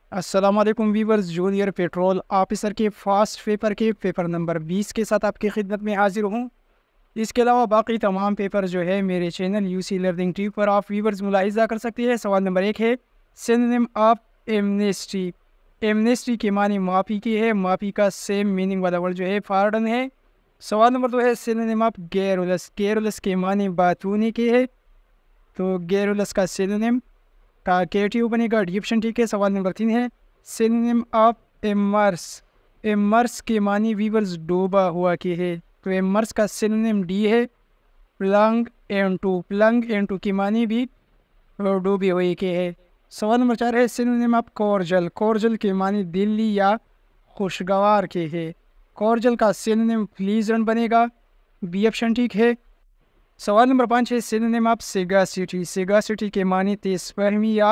अस्सलाम वालेकुम viewers, junior patrol officer के फास्ट पेपर के पेपर नंबर 20 के साथ आपकी खिदमत में हाजिर हूँ। इसके अलावा बाकी तमाम पेपर जो है मेरे चैनल यूसी लर्निंग ट्यूब पर आप वीवर्स मुलाहिजा कर सकते हैं। सवाल नंबर 1 है सिनोनिम ऑफ एमनेस्टी। एमनेस्टी के मानी माफ़ी की है, माफ़ी का सेम मीनिंग वाला वर्ड जो है पार्डन है। सवाल नंबर 2 है सिनोनिम ऑफ गैरुलस। गैरुलस के मानी बातूनी की है, तो गैरुलस का सिनोनिम का केटिव बनेगा डी ऑप्शन ठीक है। सवाल नंबर 3 है सिनोनिम ऑफ इमर्स। इमर्स के मानी वीवर्स डूबा हुआ की है, तो इमर्स का सिनोनिम डी है प्लंग एंटू। प्लंग एंटू की मानी भी डूबी हुई की है। सवाल नंबर 4 है सिनोनिम ऑफ कोरजल। कोरजल के मानी दिल्ली या खुशगवार की है, कोरजल का सिनोनिम प्लीजेंट बनेगा बी ऑप्शन ठीक है। सवाल नंबर 5 है सिनोनिम ऑफ सेगासिटी। सेगासिटी के मानी तेज़फहमी या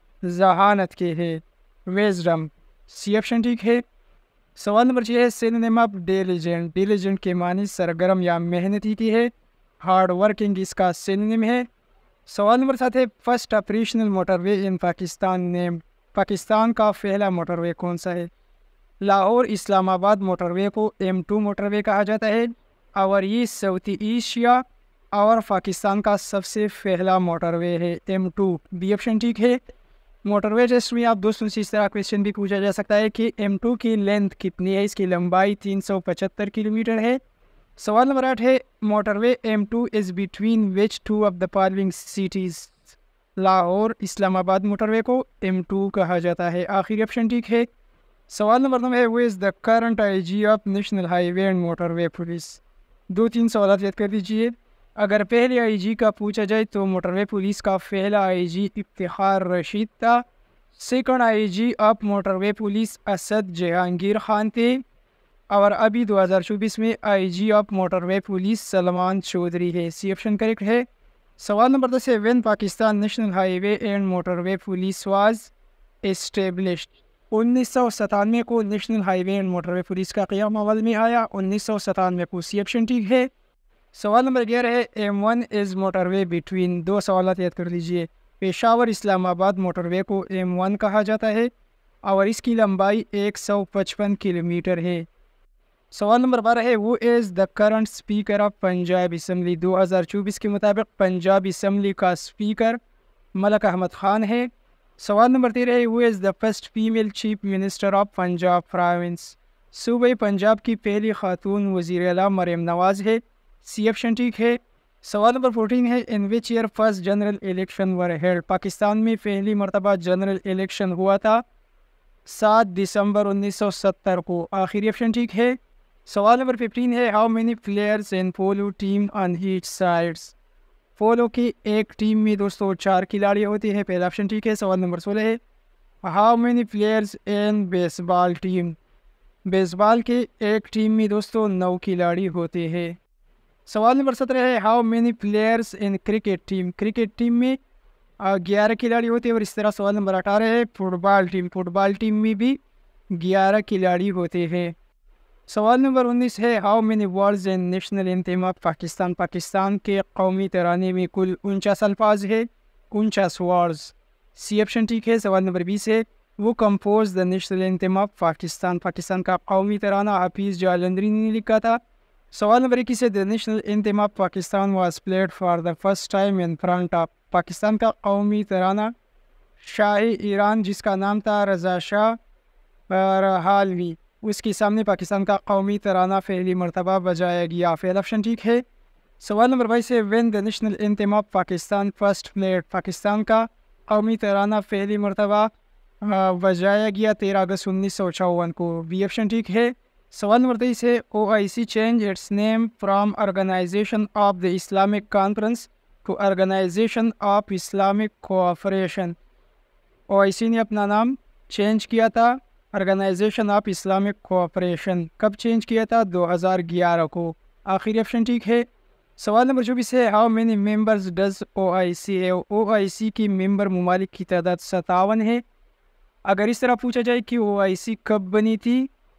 जहानत के है, विजडम सी ऑप्शन ठीक है। सवाल नंबर 6 है सिनोनिम ऑफ डिलिजेंट। डिलिजेंट के मानी सरगर्म या मेहनती की है, हार्ड वर्किंग इसका सिनोनिम है। सवाल नंबर 7 है first operational motorway in Pakistan name. Pakistan का पहला मोटरवे कौन सा है? लाहौर इस्लामाबाद मोटरवे को M2 मोटरवे कहा जाता है, और ये साउथ एशिया और पाकिस्तान का सबसे पहला मोटरवे है M2 बी ऑप्शन ठीक है। मोटरवे टेस्ट में आप दोस्तों से इस तरह क्वेश्चन भी पूछा जा सकता है कि M2 की लेंथ कितनी है? इसकी लंबाई 375 किलोमीटर है। सवाल नंबर 8 है motorway M2 is between which two of the following cities. Lahore Islamabad motorway को M2 कहा जाता है, आखिरी ऑप्शन ठीक है। सवाल नंबर 9 है who is the current IG of national highway and motorway police. 2-3 सवाल याद कर दीजिए। अगर पहले IG का पूछा जाए तो मोटरवे पुलिस का पहला IG इफ्तिखार रशीद था। Second IG of motorway police Asad Jahangir Khan थे, और अभी 2024 में IG of motorway police Salman Chaudhry है, सी ऑप्शन करेक्ट है। सवाल नंबर 10 है when Pakistan national highway and motorway police was established. 1997 को national highway and motorway police का क़याम अमल में आया, 1997 को, सी ऑप्शन ठीक है। सवाल नंबर 11 है M1 इज़ मोटरवे बिटवीन। 2 सवाल याद कर लीजिए। पेशावर इस्लामाबाद मोटरवे को M1 कहा जाता है, और इसकी लंबाई 155 किलोमीटर है। सवाल नंबर 12 है who is the current speaker of Punjab assembly. 2024 के मुताबिक पंजाब असम्बली का स्पीकर मलक अहमद ख़ान है। सवाल नंबर 13 है who is the first female chief minister of Punjab province. सूबे पंजाब की पहली खातून वज़ीर आला मरियम नवाज़ है, सी ऑप्शन ठीक है। सवाल नंबर 14 है in which year first general election were held. Pakistan में पहली मरतबा जनरल इलेक्शन हुआ था 7 दिसंबर 1970 को, आखिरी ऑप्शन ठीक है। सवाल नंबर 15 है how many players in polo team on each sides. Polo की एक टीम में दोस्तों 4 खिलाड़ी होते हैं, पहला ऑप्शन ठीक है। सवाल नंबर 16 है how many players in baseball team. Baseball के एक टीम में दोस्तों 9 खिलाड़ी होते हैं। सवाल नंबर 17 है how many players in cricket team. Cricket team में 11 खिलाड़ी होते हैं, और इस तरह सवाल नंबर 18 है फुटबॉल टीम। फुटबॉल टीम में भी 11 खिलाड़ी होते हैं। सवाल नंबर 19 है how many words in national anthem of Pakistan. Pakistan के कौमी तराने में कुल 49 अल्फाज है, 49 वर्ड्स, सी ऑप्शन ठीक है। सवाल नंबर 20 है who compose the national anthem of Pakistan. Pakistan का कौमी तराना हाफिज़ जालंधरी ने लिखा था। सवाल नंबर 21 है the national anthem of Pakistan was played for the first time in front of. Pakistan का कौमी तराना शाह ईरान जिसका नाम था रज़ा शाह रहालवी, उसके सामने पाकिस्तान का कौमी तराना पहली मरतबा बजाया गया, पहला ऑप्शन ठीक है। सवाल नंबर 22 है when the national anthem of Pakistan first played. Pakistan का कौमी तराना पहली मरतबा बजाया गया 13 अगस्त 1954 को, बी ऑप्शन ठीक है। सवाल नंबर 23 है OIC change its name from organisation of the Islamic conference to organisation of Islamic cooperation. OIC ने अपना नाम चेंज किया था ऑर्गेनाइजेशन ऑफ इस्लामिक कोऑपरेशन। कब चेंज किया था? 2011 को, आखिरी ऑप्शन ठीक है। सवाल नंबर 24 है how many members does OIC है। OIC की मेंबर ममालिक की तादाद 57 है। अगर इस तरह पूछा जाए कि OIC कब बनी थी?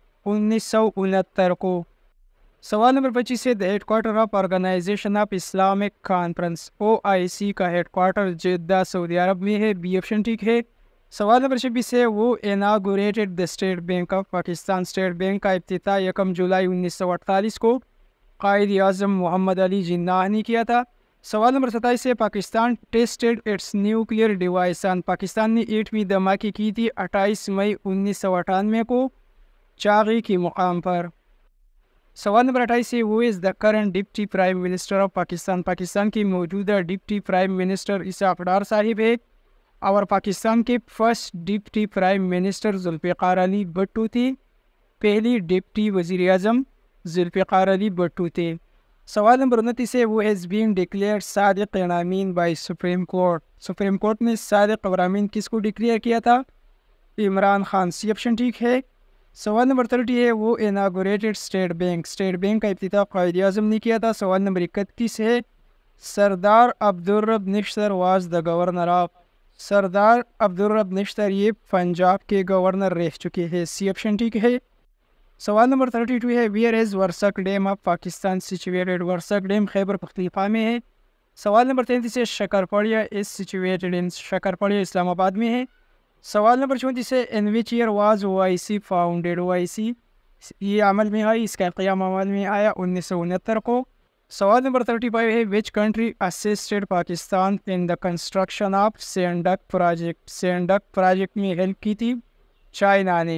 1969 को। सवाल नंबर 25 है the headquarter of organisation of Islamic conference. OIC का हेडक्वार्टर जिद्दा सऊदी अरब में है, बी ऑप्शन ठीक है। सवाल नंबर 26 है, who inaugurated the state bank of Pakistan. State bank का इफ्तिताह 1 जुलाई 1948 को कायद आज़म मोहम्मद अली जिन्नाह ने किया था। सवाल नंबर 27 है, Pakistan tested its nuclear device on. Pakistan ने एटमी धमाके की थी 28 मई 1998 को चागी के मुकाम पर। सवाल नंबर 28 है, who is the current deputy prime minister of Pakistan. Pakistan की मौजूदा deputy prime minister Ishaq Dar sahib है। और पाकिस्तान के first deputy prime minister Zulfikar Ali Bhutto थे। पहली डिप्टी वज़ीर आज़म जुल्फ़िकार अली भुट्टो थे। सवाल नंबर 29 है, वो हैज़ बीन डिक्लेयर्ड सादिक़ अमीन by supreme court. Supreme court ने सादिक़ अमीन किसको डिक्लेयर किया था? इमरान खान। सी ऑप्शन ठीक है। सवाल नंबर 30 है, who inaugurated state bank. State bank का इफ्तिताह कायद आज़म ने किया था। सवाल नंबर 31 है, Sardar Abdur Rab Nishtar was the governor of. Sardar Abdur Rab Nishtar ये पंजाब के गवर्नर रह चुके हैं। सी ऑप्शन ठीक है। सवाल नंबर 32 है, where is Warsak dam of Pakistan situated. Warsak dam Khyber Pakhtunkhwa में है। सवाल नंबर 33 है, Shakarparian is situated in. Shakarparian Islamabad में है। सवाल नंबर 34 है, in which year was OIC founded. OIC ये अमल में आई, इसका क़याम अमल में आया 1969 को। सवाल नंबर 35 है, which country assisted Pakistan in the construction of Saindak project. Saindak project में हेल्प की थी चाइना ने।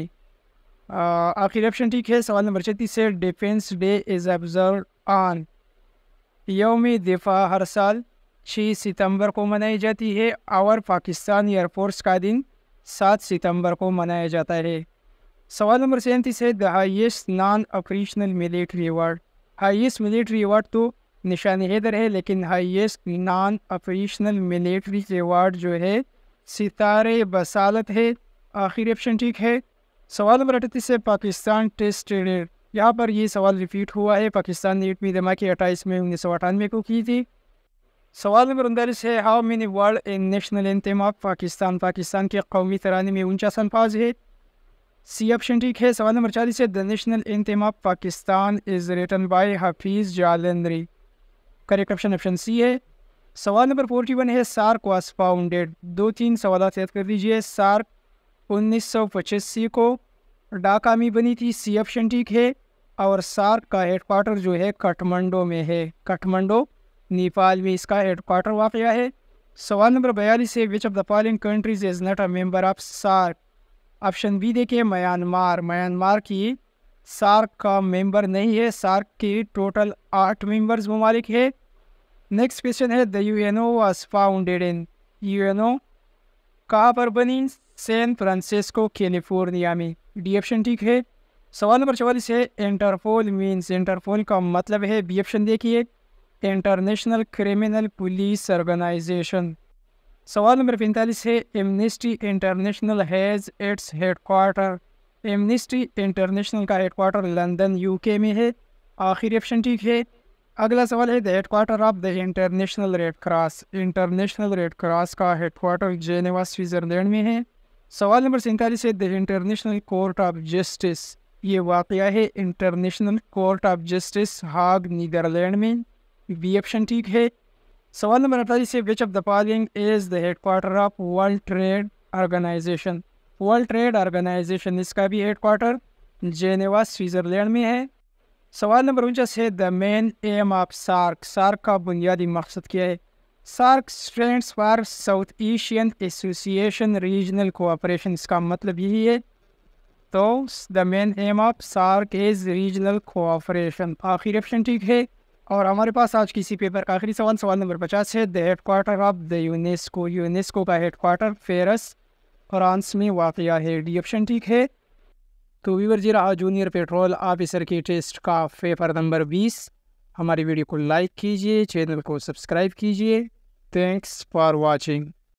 आखिरी ऑप्शन ठीक है। सवाल नंबर 36 है, defence day is observe on. यौम दिफा हर साल 6 सितंबर को मनाई जाती है और पाकिस्तान एयरफोर्स का दिन 7 सितंबर को मनाया जाता है। सवाल नंबर 37 है, the highest non operational military award. Highest military award तो निशान हैदर है, लेकिन highest non operational military award जो है सितारे बसालत है। आखिरी ऑप्शन ठीक है। सवाल नंबर 38 है, पाकिस्तान टेस्टेड। यहाँ पर ये सवाल रिपीट हुआ है। पाकिस्तान ने एटमी धमाके 28 मई 1998 को की थी। सवाल नंबर 39 है, how many word in national anthem of Pakistan. Pakistan के कौमी तराने में 49 अल्फाज है। सी ऑप्शन ठीक है। सवाल नंबर 40 है, the national anthem of Pakistan is written by Hafeez Jalandhari. Correct option option C है। सवाल नंबर 41 है, सार्क वाज फाउंडेड। 2-3 सवाल याद कर दीजिए। सार्क 1985 को ढाका में बनी थी। सी ऑप्शन ठीक है। और सार्क का हेडक्वार्टर जो है काठमांडू में है। काठमांडू नेपाल में इसका हेडक्वार्टर वाक़या है। सवाल नंबर 42 है, which of the following countries is not a member of SAARC. Option B देखिए, म्यांमार। म्यांमार की सार्क का मेंबर नहीं है। सार्क के टोटल 8 मेंबर्स ममालिक है। नेक्स्ट क्वेश्चन है, the UNO was founded in. UNO कहाँ पर बनी? सैन फ्रांसिस्को कैलिफोर्निया में। डी ऑप्शन ठीक है। सवाल नंबर 44 है, इंटरपोल मीन्स। इंटरपोल का मतलब है, बी ऑप्शन देखिए, इंटरनेशनल क्रिमिनल पुलिस ऑर्गेनाइजेशन। सवाल नंबर 45 है, Amnesty International has its headquarter. Amnesty International का हेडक्वार्टर लंदन UK में है। आखिरी ऑप्शन ठीक है। अगला सवाल है, the headquarter of the international red cross. International red cross का हेडक्वार्टर जेनेवा स्विट्ज़रलैंड में है। सवाल नंबर 47 है, the international court of justice. ये वाक़या है international court of justice Hague Netherlands में। बी ऑप्शन ठीक है। सवाल नंबर 48 है, which of the following is the headquarter of world trade organisation. World trade organisation इसका भी हेडक्वार्टर जेनेवा स्विट्ज़रलैंड में है। सवाल नंबर 49 है, the main aim of SAARC. SAARC का बुनियादी मकसद क्या है? SAARC stands for South Asian association regional cooperation. इसका मतलब यही है। तो the main aim of SAARC is regional cooperation. आखिरी ऑप्शन ठीक है। और हमारे पास आज किसी पेपर का आखिरी सवाल, सवाल नंबर 50 है, the headquarter of the UNESCO. UNESCO का हेडक्वार्टर पेरिस फ्रांस में वाक़या है। डी ऑप्शन ठीक है। तो व्यूअर जी रहा जूनियर पेट्रोल ऑफिसर की टेस्ट का पेपर नंबर 20। हमारी वीडियो को लाइक कीजिए, चैनल को सब्सक्राइब कीजिए। Thanks for watching.